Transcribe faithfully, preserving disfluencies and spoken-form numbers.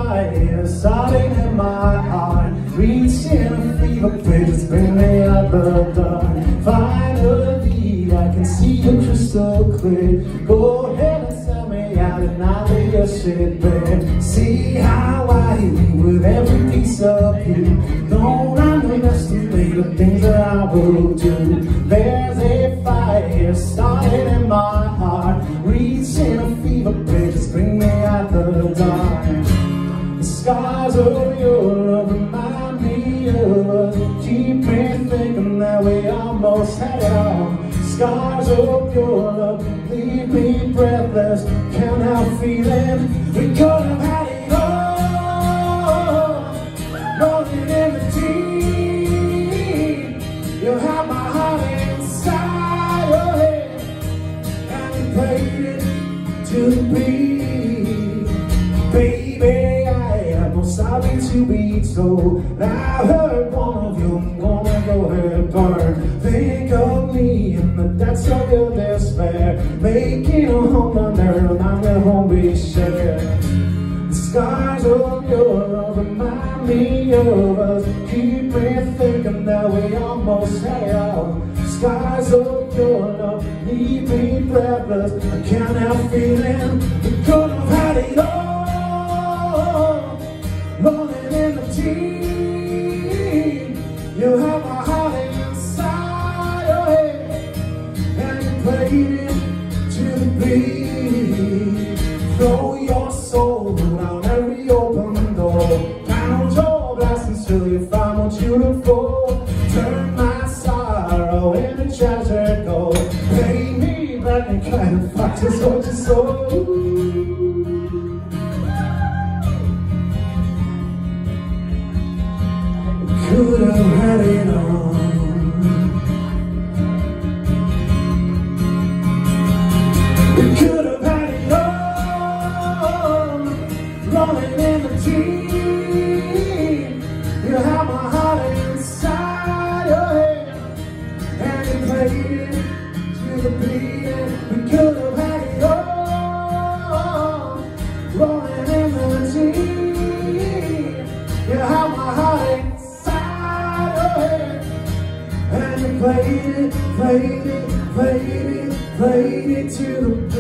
fire starting in my heart, reaching a fever pitch, just bring me out the dark. Finally, I can see you crystal clear. Go ahead and sell me out and I'll lay your shit bare. See how I hit you with every piece of you. Don't underestimate the things that I will do. There's a fire starting in my heart, reaching a fever pitch, just bring me out the dark. The scars of your love remind me of us, keep me thinking that we almost had it all. Scars of your love leave me breathless, can't help feeling we could have had it all. Rolling in the deep, you have my heart inside your head, and you played it to the beat. Baby, I have no sorry to be told, I heard one of you, I'm gonna go ahead and burn. Think of me in the depths of your despair, making a home down there, and I'm at home we share. The scars of your love remind me of us, keep me thinking that we almost had it all. Scars of your love leave me breathless, I can't help feeling we could have had it all. Rolling in the deep, you have my heart inside your head, and you played it to the beat. Throw your soul around every open door, count your blessings till you find what you look for. Turn my sorrow into treasure gold, pay me back and kind of fuck just what you sold. Could have had it all. We could have had it all. Rolling in the deep, you have my heart inside your head, and you played it to the beat. We could have had it all. Rolling in the deep, you have my heart inside your head, and you played it, played it, played it, played it to the